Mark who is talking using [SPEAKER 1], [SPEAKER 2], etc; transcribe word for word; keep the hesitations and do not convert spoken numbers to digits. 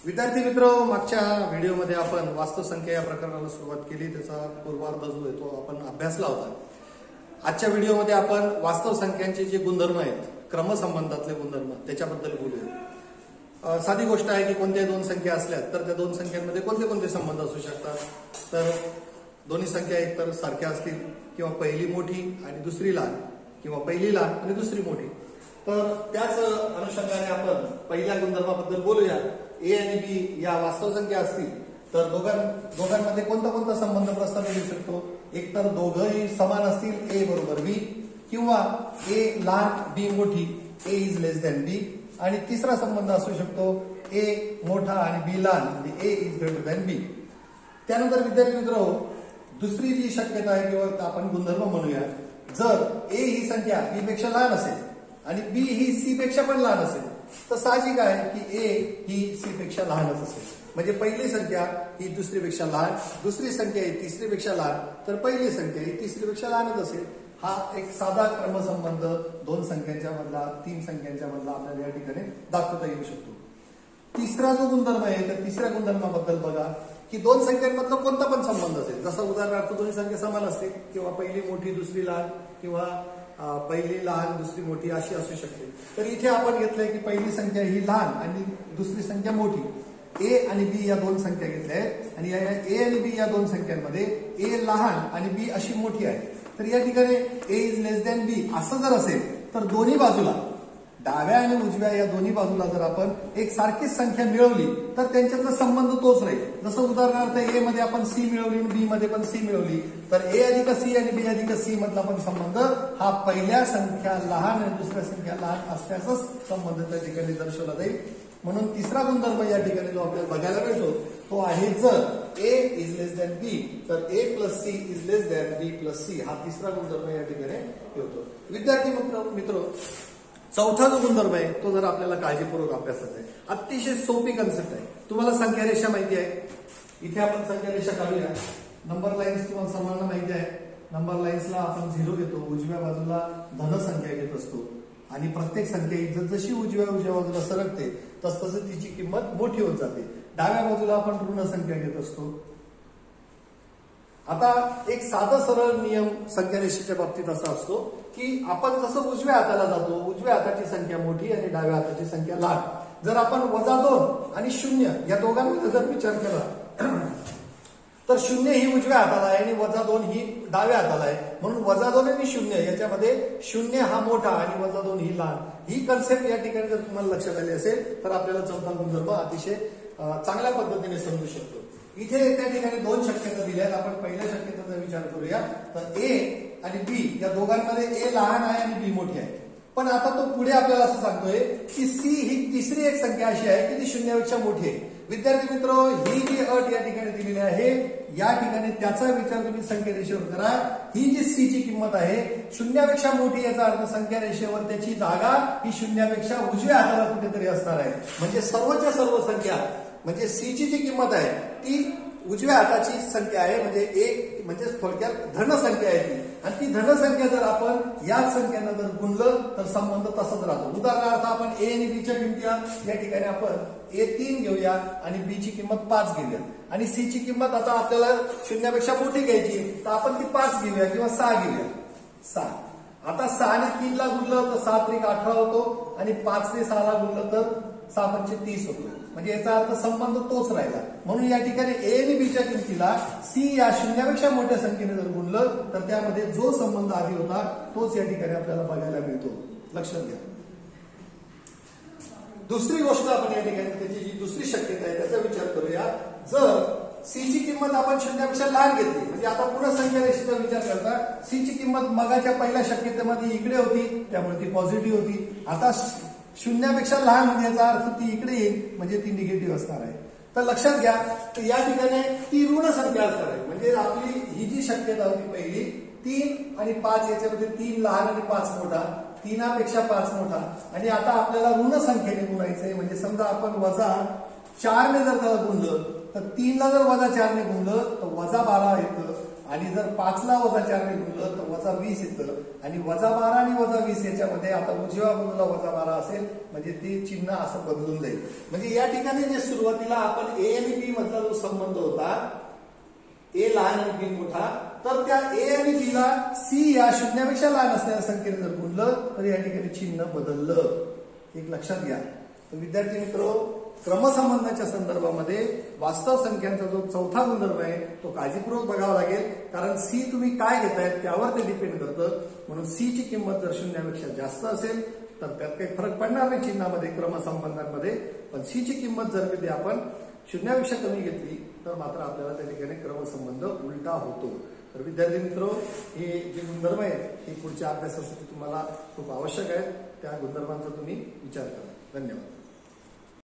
[SPEAKER 1] विद्यार्थी मित्र, मागच्या व्हिडिओमध्ये आपण वास्तव संख्या या प्रकरणाला सुरुवात केली, त्याचा पूर्वार्ध जो आहे तो आपण अभ्यासला होता. आजच्या व्हिडिओमध्ये आपण वास्तव संख्यांचे जे गुणधर्म आहेत, क्रमसंबंधातले गुणधर्म, त्याच्याबद्दल बोलूया. साधी गोष्ट आहे की कोणत्याही दोन संख्या असल्या तर त्या दोन संख्यांमध्ये कोणते कोणते संबंध असू शकतात. तर दोन्ही संख्या एकतर सारख्या असतील किंवा पहिली मोठी आणि दुसरी लहान किंवा पहिली लहान आणि दुसरी मोठी. तर त्याच अनुषंगाने आपण पहिल्या गुणधर्माबद्दल बोलूया. ए आणि बी या वास्तव संख्या असतील तर दोघां दोघांमध्ये कोणता कोणता संबंध प्रस्थापित होऊ शकतो. एक तर दोघंही समान असतील, ए बरोबर बी, किंवा ए लहान बी मोठी, ए इज लेस दॅन बी. आणि तिसरा संबंध असू शकतो ए मोठा आणि बी लहान, म्हणजे A is greater than B. त्यानंतर विद्यार्थी मित्र, दुसरी जी शक्यता आहे किंवा आपण गुणधर्म म्हणूया, जर ए ही संख्या बी पेक्षा लहान असेल आणि बी ही सी पेक्षा पण लहान असेल तर साहजिक आहे की ए ही सी पेक्षा लहानच असेल. म्हणजे पहिली संख्या ही दुसरीपेक्षा लहान, दुसरी संख्या ही तिसरीपेक्षा लहान, तर पहिली संख्या ही तिसरीपेक्षा लहानच असेल. हा एक साधा क्रमसंबंध दोन संख्यांच्या मधला, तीन संख्यांच्या मधला आपल्याला या ठिकाणी दाखवता येऊ शकतो. तिसरा जो गुणधर्म आहे तर तिसऱ्या गुणधर्माबद्दल बघा की दोन संख्यांमधला कोणता पण संबंध असेल, जसं उदाहरणार्थ दोन्ही संख्या समान असतील किंवा पहिली मोठी दुसरी लहान किंवा पहिली लहान दुसरी मोठी अशी असू शकते. तर इथे आपण घेतलंय की पहिली संख्या ही लहान आणि दुसरी संख्या मोठी. ए आणि बी या दोन संख्या घेतल्या आहेत आणि या ए आणि बी या दोन संख्यांमध्ये ए लहान आणि बी अशी मोठी आहे. तर या ठिकाणी ए इज लेस दॅन बी असं जर असेल तर दोन्ही बाजूला, डाव्या आणि उजव्या या दोन्ही बाजूला जर आपण एक सारखीच संख्या मिळवली तर त्यांच्यातला संबंध तोच राहील. जसं उदाहरणार्थ ए मध्ये आपण सी मिळवली आणि बी मध्ये पण सी मिळवली तर ए अधिक सी आणि बी अधिक सी मधला पण संबंध हा पहिल्या संख्या लहान आणि दुसऱ्या संख्या लहान असल्याचाच संबंध त्या ठिकाणी दर्शवला जाईल. म्हणून तिसरा गुणधर्म या ठिकाणी जो आपल्याला बघायला मिळतो तो आहे, जर ए इज लेस दॅन बी तर A plus C is less than B plus C. हा तिसरा गुणधर्म या ठिकाणी होतो. विद्यार्थी मित्र, चौथा जो गुणधर्म आहे तो जर आपल्याला काळजीपूर्वक अभ्यासाचा आहे. अतिशय सोपी कन्सेप्ट आहे. तुम्हाला संख्या रेषा माहिती आहे, इथे आपण संख्या रेषा काढूया. नंबर लाईन्स तुम्हाला सर्वांना माहिती आहे. नंबर लाईन्सला आपण झिरो घेतो, उजव्या बाजूला धन संख्या घेत असतो आणि प्रत्येक संख्या ही जशी उजव्या उजव्या बाजूला सरकते तस तसं तिची किंमत मोठी होत जाते. डाव्या बाजूला आपण ऋण संख्या घेत असतो. आता एक साधा सरळ नियम संख्या रेषेच्या बाबतीत असा असतो की आपण जसं उजव्या हाताला जातो, उजव्या हाताची संख्या मोठी आणि डाव्या हाताची संख्या लहान. जर आपण वजा दोन आणि शून्य या दोघांमध्ये जर विचार केला तर शून्य ही उजव्या हाताला आहे आणि वजा दोन ही डाव्या हाताला आहे. म्हणून वजा दोन आणि शून्य याच्यामध्ये शून्य हा मोठा आणि वजा दोन ही लहान. ही कन्सेप्ट या ठिकाणी जर तुम्हाला लक्षात आली असेल तर आपल्याला चौथा गुणधर्म अतिशय चांगल्या पद्धतीने समजू शकतो. इथे त्या ठिकाणी दोन शक्यता दिल्या आहेत. आपण पहिल्या शक्यतेचा विचार करूया. तर ए आणि बी या दोघांमध्ये ए लहान आहे आणि बी मोठी आहे. पण आता तो पुढे आपल्याला असं सांगतोय की सी ही तिसरी एक संख्या अशी आहे की ती शून्यापेक्षा मोठी आहे. विद्यार्थी मित्र, ही जी अट या ठिकाणी दिलेली आहे या ठिकाणी त्याचा विचार तुम्ही संख्या रेषेवर करा. ही जी सी ची किंमत आहे शून्यापेक्षा मोठी, याचा अर्थ संख्या रेषेवर त्याची जागा ही शून्यापेक्षा उजव्या हाताला कुठेतरी असणार आहे. म्हणजे सर्वच्या सर्व संख्या म्हणजे सी ची जी किंमत आहे ती उजव्या हाताची संख्या आहे, म्हणजे एक म्हणजे थोडक्यात धन संख्या आहे ती. आणि ती धन संख्या जर आपण याच संख्यांना जर गुणलं तर संबंध तसाच राहतो. उदाहरणार्थ आपण ए आणि बी च्या किमती या ठिकाणी आपण ए तीन घेऊया आणि बी ची किंमत पाच घेऊया आणि सी ची किंमत आता आपल्याला शून्यापेक्षा मोठी घ्यायची तर आपण ती पाच घेऊया किंवा सहा घेऊया. सहा. आता सहा ने तीन ला गुणलं तर सात त्रिक अठरा होतो आणि पाच ने सहा ला गुणलं तर सहा पंचे तीस होतो. म्हणजे याचा अर्थ संबंध तोच राहिला. म्हणून या ठिकाणी ए आणि बी च्या किमतीला सी या शून्यापेक्षा मोठ्या संख्येने जर गुणलं तर त्यामध्ये जो संबंध आधी होता तोच या ठिकाणी आपल्याला बघायला मिळतो. लक्षात घ्या. दुसरी गोष्ट आपण या ठिकाणी त्याची जी दुसरी शक्यता आहे त्याचा विचार करूया. जर सी ची किंमत आपण शून्यापेक्षा लहान घेतली, म्हणजे आता पुन्हा संख्या रेषेचा विचार करता सी ची किंमत मगाच्या पहिल्या शक्यतेमध्ये इकडे होती त्यामुळे ती पॉझिटिव्ह होती. आता शून्यापेक्षा लहान म्हणजे याचा अर्थ ती इकडे येईल म्हणजे ती निगेटिव्ह असणार आहे. तर लक्षात घ्या, तर या ठिकाणी ती ऋण संख्या असणार आहे. म्हणजे आपली ही जी शक्यता होती पहिली तीन आणि पाच, याच्यामध्ये तीन लहान आणि पाच मोठा, तीनापेक्षा पाच मोठा. आणि आता आपल्याला ऋण संख्येने गुणायचंय. म्हणजे समजा आपण वजा चार ने जर त्याला गुणलं तर तीनला जर वजा चार ने गुणलं तर वजा बारा येतं आणि जर पाचला वजा चारने गुणलं तर वजा वीस येतं आणि वजा बारा आणि वजा वीस याच्यामध्ये आता उजव्या बाजूला वजा बारा असेल म्हणजे ते चिन्ह असं बदलून जाईल. म्हणजे या ठिकाणी जे सुरुवातीला आपण ए आणि बी मधला जो संबंध होता, ए लहान आणि बी मोठा, तर त्या ए आणि बी ला सी या शून्यापेक्षा लहान असणाऱ्या संख्येने जर गुणलं तर या ठिकाणी चिन्ह बदललं. एक लक्षात घ्या. तर विद्यार्थी मित्र, क्रमसंबंधाच्या संदर्भामध्ये वास्तव संख्यांचा जो चौथा गुणधर्म आहे तो काळजीपूर्वक बघावा लागेल, कारण सी तुम्ही काय घेताय त्यावर ते डिपेंड करतं. म्हणून सी ची किंमत जर शून्यापेक्षा जास्त असेल तर त्यात काही फरक पडणार नाही चिन्हामध्ये, क्रमसंबंधांमध्ये. पण सी ची किंमत जर कधी आपण शून्यापेक्षा कमी घेतली तर मात्र आपल्याला त्या ठिकाणी क्रमसंबंध उलटा होतो. तर विद्यार्थी मित्र, हे जे गुणधर्म आहेत हे पुढच्या अभ्यासासाठी तुम्हाला खूप आवश्यक आहेत. त्या गुणधर्मांचा तुम्ही विचार करा. धन्यवाद.